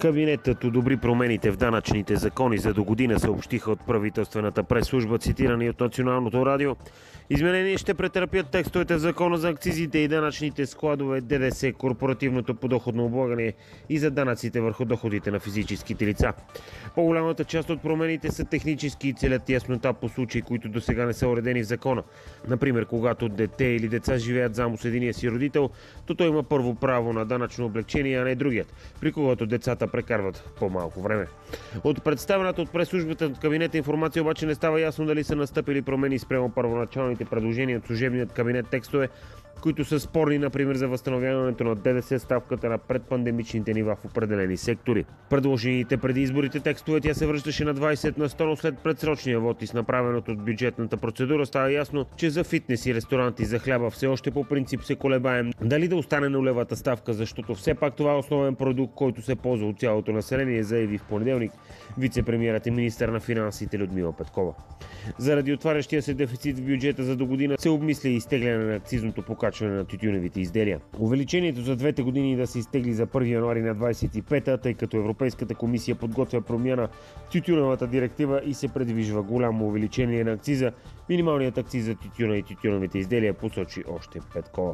Кабинетът одобри промените в данъчните закони за догодина, съобщиха от правителствената пресслужба, цитирани от Националното радио. Изменения ще претърпят текстовете в закона за акцизите и данъчните складове, ДДС, корпоративното подоходно облагане и за данъците върху доходите на физическите лица. По-голямата част от промените са технически и целят яснота по случаи, които досега не са уредени в закона. Например, когато дете или деца живеят заедно с единия си родител, то той има първо право на данъчно облекчение, а не другият, при когото децата прекарват по-малко време. От представената от пресслужбата от кабинета информация обаче не става ясно дали са настъпили промени спрямо първоначалните предложения от служебният кабинет текстове, които са спорни, например, за възстановяването на ДДС ставката на предпандемичните нива в определени сектори. Предложените преди изборите текстове тя се връщаше на 20 на 100, но след предсрочния вод и с направеното от бюджетната процедура става ясно, че за фитнес и ресторанти за хляба все още по принцип се колебаем дали да остане нулевата ставка, защото все пак това е основен продукт, който се ползва от цялото население, заяви в понеделник вице-премиерът и министър на финансите Людмила Петкова. Заради отварящия се дефицит в бюджета за догодина се обмисля и изтегляне на акцизното покачване на тютюневите изделия. Увеличението за двете години да се изтегли за 1 януари на 25-та, тъй като Европейската комисия подготвя промяна в тютюневата директива и се предвижда голямо увеличение на акциза. Минималният акциз за тютюна и тютюневите изделия, посочи още Петкова.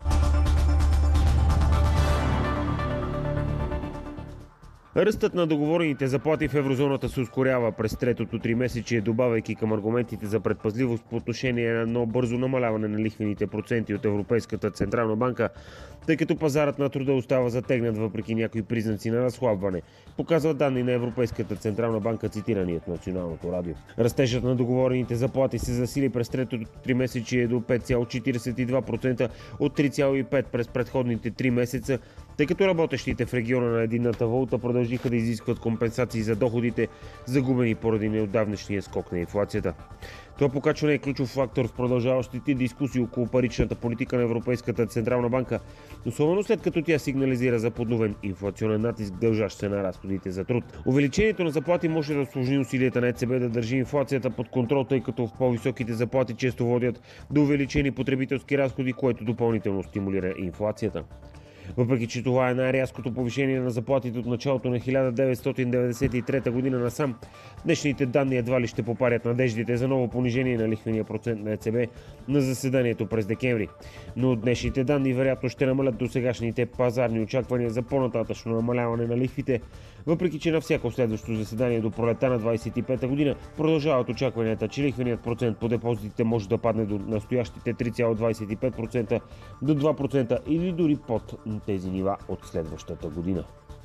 Ръстът на договорените заплати в еврозоната се ускорява през третото тримесечие, добавяйки към аргументите за предпазливост по отношение на едно бързо намаляване на лихвените проценти от Европейската централна банка, тъй като пазарът на труда остава затегнат въпреки някои признаци на разхлабване, показват данни на Европейската централна банка, цитирани от Националното радио. Растежът на договорените заплати се засили през третото тримесечие до 5,42% от 3,5% през предходните 3 месеца, тъй като работещите в региона на единната валута продължиха да изискват компенсации за доходите, загубени поради неотдавнашния скок на инфлацията. Това покачване е ключов фактор в продължаващите дискусии около паричната политика на Европейската централна банка, особено след като тя сигнализира за подновен инфлационен натиск, дължащ се на разходите за труд. Увеличението на заплати може да усложни усилията на ЕЦБ да държи инфлацията под контрол, тъй като в по-високите заплати често водят до увеличени потребителски разходи, което допълнително стимулира инфлацията. Въпреки че това е най-рязкото повишение на заплатите от началото на 1993 година насам, днешните данни едва ли ще попарят надеждите за ново понижение на лихвения процент на ЕЦБ на заседанието през декември. Но днешните данни вероятно ще намалят досегашните пазарни очаквания за по-нататъчно намаляване на лихвите, въпреки че на всяко следващо заседание до пролета на 25-та година продължават очакванията, че лихвеният процент по депозитите може да падне до настоящите 3,25% до 2% или дори под тези нива от следващата година.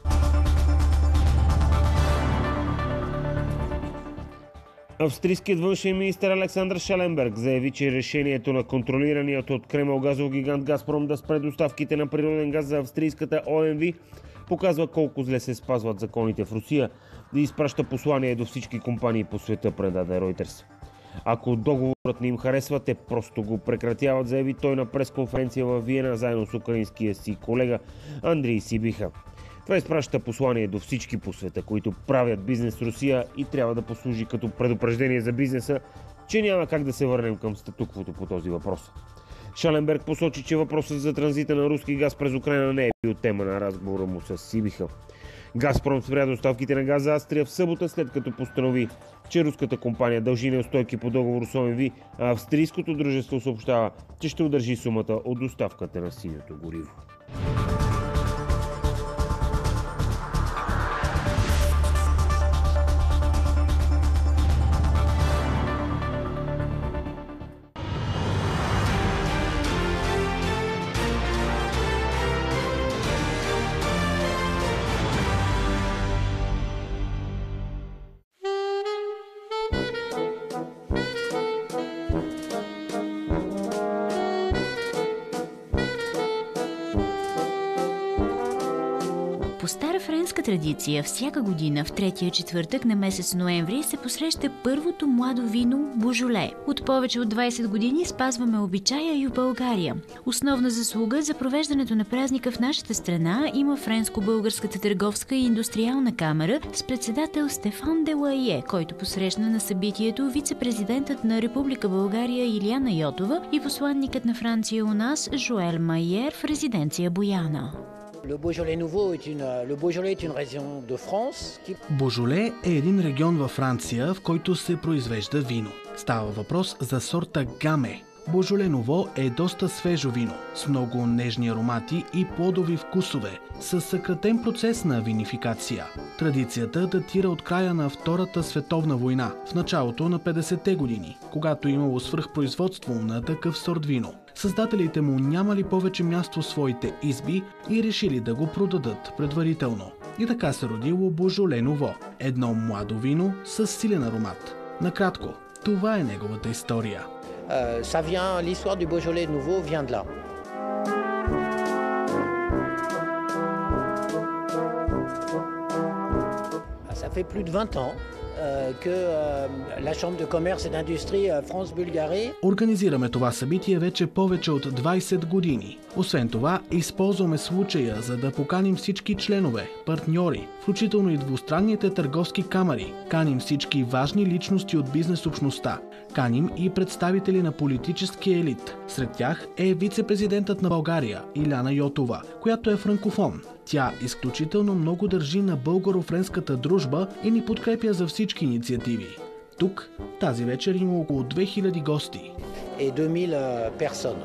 Австрийският външен министър Александър Шаленберг заяви, че решението на контролираният от Кремъл газов гигант Газпром да спре доставките на природен газ за австрийската ОМВ показва колко зле се спазват законите в Русия, да изпраща послание до всички компании по света, предаде Reuters. Ако договорът не им харесва, те просто го прекратяват, заяви той на пресконференция във Виена заедно с украинския си колега Андрей Сибиха. Това изпраща послание до всички по света, които правят бизнес с Русия, и трябва да послужи като предупреждение за бизнеса, че няма как да се върнем към статуквото по този въпрос. Шаленберг посочи, че въпросът за транзита на руски газ през Украйна не е бил тема на разговора му с Сибиха. Газпром спря доставките на газ за Австрия в събота, след като постанови, че руската компания дължи неустойки по договор с ОМВ, а австрийското дружество съобщава, че ще удържи сумата от доставката на синьото гориво. По стара френска традиция, всяка година в третия четвъртък на месец ноември се посреща първото младо вино Божоле. От повече от 20 години спазваме обичая и в България. Основна заслуга за провеждането на празника в нашата страна има Френско-българската търговска и индустриална камера с председател Стефан Делайе, който посрещна на събитието вице-президентът на Република България Илияна Йотова и посланникът на Франция у нас Жоел Майер в резиденция Бояна. Божоле е един регион във Франция, в който се произвежда вино. Става въпрос за сорта Гаме. Божоле Ново е доста свежо вино, с много нежни аромати и плодови вкусове, с съкратен процес на винификация. Традицията датира от края на Втората световна война, в началото на 50-те години, когато имало свръхпроизводство на такъв сорт вино. Създателите му нямали повече място в своите изби и решили да го продадат предварително. И така се родило Божоле Ново, едно младо вино с силен аромат. Накратко, това е неговата история. L'histoire du Beaujolais nouveau vient de là. Ça fait plus de 20 ans que la Chambre de commerce et d'industrie France-Bulgarie. Организираме това събитие вече повече от 20 години. Освен това, използваме случая, за да поканим всички членове, партньори, включително и двустранните търговски камари. Каним всички важни личности от бизнес общността. Каним и представители на политическия елит. Сред тях е вице-президентът на България Иляна Йотова, която е франкофон. Тя изключително много държи на българо-френската дружба и ни подкрепя за всички инициативи. Тук тази вечер има около 2000 гости. Et 2000 personnes.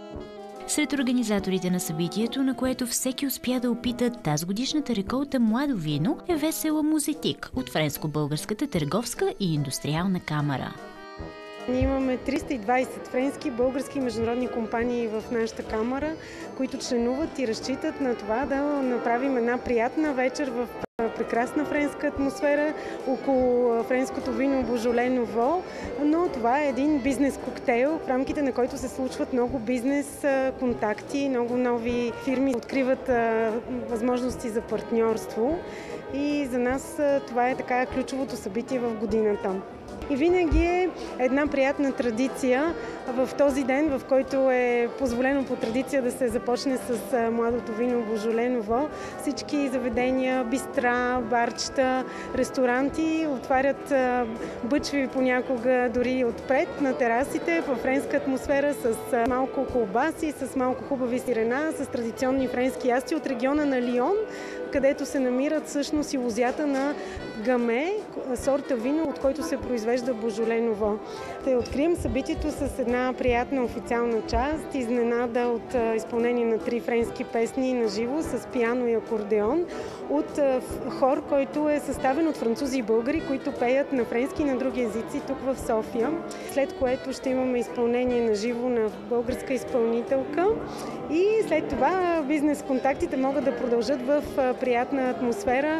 Сред организаторите на събитието, на което всеки успя да опита тазгодишната реколта младо вино, е Весела Музетик от Френско-българската търговска и индустриална камара. Ние имаме 320 френски, български и международни компании в нашата камара, които членуват и разчитат на това да направим една приятна вечер в прекрасна френска атмосфера около френското вино Божоле Ново, но това е един бизнес коктейл, в рамките на който се случват много бизнес контакти, много нови фирми откриват възможности за партньорство и за нас това е така ключовото събитие в годината. И винаги е една приятна традиция в този ден, в който е позволено по традиция да се започне с младото вино Божоле Ново. Всички заведения, бистра, барчета, ресторанти отварят бъчви понякога дори отпред на терасите в френска атмосфера с малко колбаси, с малко хубави сирена, с традиционни френски ясти от региона на Лион, където се намират всъщност и лозята на Гаме, сорта вино, от който се произвежда Божоле Ново. Ще открием събитието с една приятна официална част, изненада от изпълнение на 3 френски песни на живо с пиано и акордеон, от хор, който е съставен от французи и българи, които пеят на френски и на други езици тук в София. След което ще имаме изпълнение на живо на българска изпълнителка и след това бизнес контактите могат да продължат в приятна атмосфера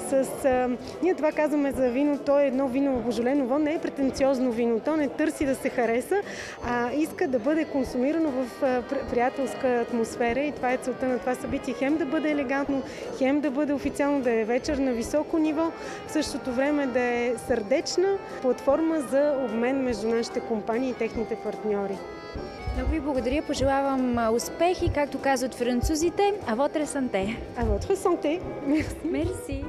ние това казваме за вино, то е едно вино Божоле Ново, не е претенциозно вино, то не търси да се хареса, а иска да бъде консумирано в приятелска атмосфера и това е целта на това събитие. Хем да бъде елегантно, хем да бъде официално, да е вечер на високо ниво, в същото време да е сърдечна платформа за обмен между нашите компании и техните партньори. Много ви благодаря, пожелавам успехи, както казват французите, à votre santé. À votre santé. Merci. Merci.